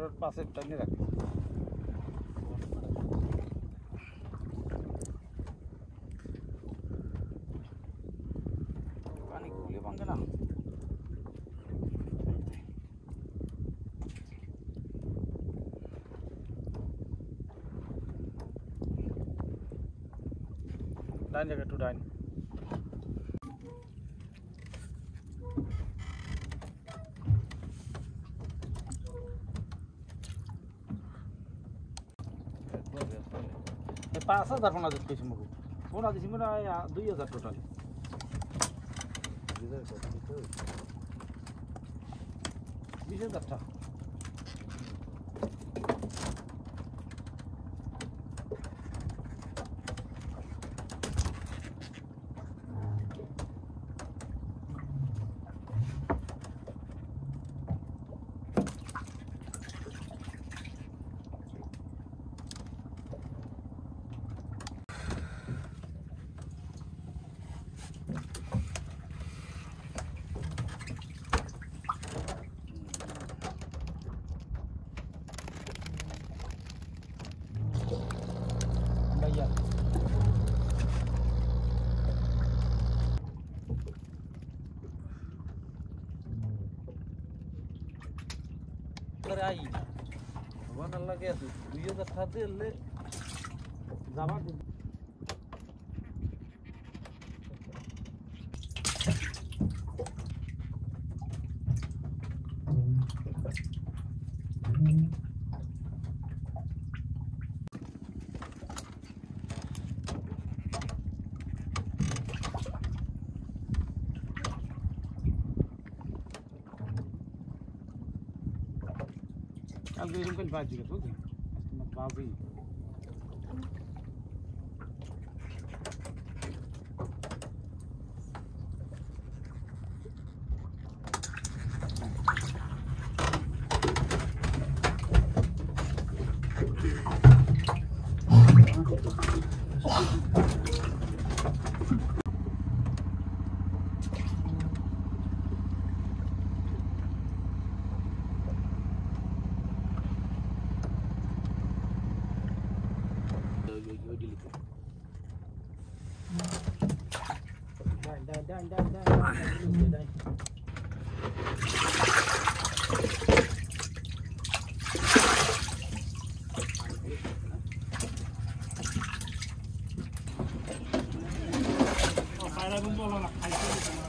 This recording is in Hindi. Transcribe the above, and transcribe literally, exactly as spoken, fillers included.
और पास टंगे रखे पानी खुले पाएंगे ना डाइन जगह टू डाइन पाँच हजार पना देते कैसे मुझे पना दिसी मेरा दुई हजार टोटल बीस हजार था आई वन लगे दुई हजार खाते ले जावा दे अब ये रुकल बाजी का तो मत बाजी Dan dan dan dan dan Oh, para bumbu lah,